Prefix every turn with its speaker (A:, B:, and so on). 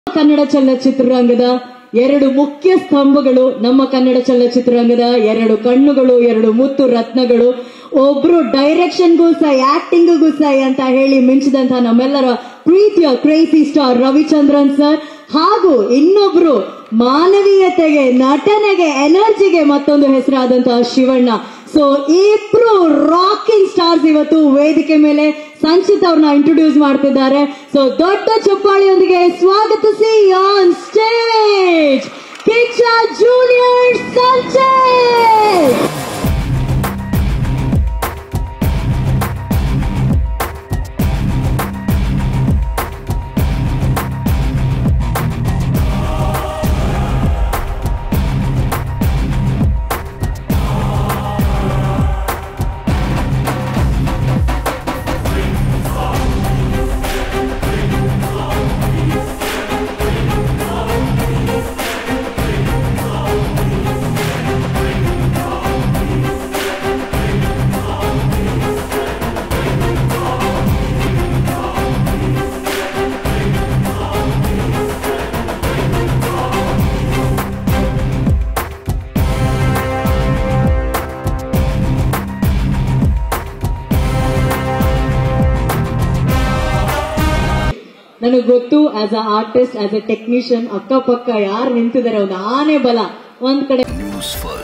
A: ಕನ್ನಡ ಚಲನಚಿತ್ರರಂಗದ ಎರಡು ಮುಖ್ಯ ಸ್ತಂಭಗಳು, ನಮ್ಮ ಕನ್ನಡ ಚಲನಚಿತ್ರರಂಗದ ಎರಡು ಕಣ್ಣುಗಳು, ಎರಡು ಮುತ್ತು ರತ್ನಗಳು, ಒಬ್ರು ಡೈರೆಕ್ಷನ್ಗೂ ಸೈ, ಆಕ್ಟಿಂಗ್ಗೂ ಸೈ ಅಂತ ಹೇಳಿ ಮಿಂಚಿದಂತಹ ನಮ್ಮೆಲ್ಲರ ಪ್ರೀತಿಯ ಕ್ರೇಜಿ ಸ್ಟಾರ್ ರವಿಚಂದ್ರನ್ ಸರ್, ಹಾಗೂ ಇನ್ನೊಬ್ರು ಮಾನವೀಯತೆಗೆ, ನಟನೆಗೆ, ಎನರ್ಜಿಗೆ ಮತ್ತೊಂದು ಹೆಸರಾದಂತಹ ಶಿವಣ್ಣ. ಸೊ ಇಬ್ರು ರಾಕಿಂಗ್ ಸ್ಟಾರ್ಸ್ ಇವತ್ತು ವೇದಿಕೆ ಮೇಲೆ ಸಂಚಿತ್ ಅವ್ರನ್ನ ಇಂಟ್ರೊಡ್ಯೂಸ್ ಮಾಡ್ತಿದ್ದಾರೆ. ಸೊ ದೊಡ್ಡ ಚಪ್ಪಾಳಿಯೊಂದಿಗೆ ಸ್ವಾಗತಿಸಿ on stage Kichcha junior Sanchith. ನನಗೆ ಗೊತ್ತು, as a artist, as a technician, ಅಕ್ಕಪಕ್ಕ ಯಾರು ನಿಂತಿದ್ದಾರೆ ಒಂದು ಆನೆ ಬಲ ಒಂದ್ ಕಡೆ.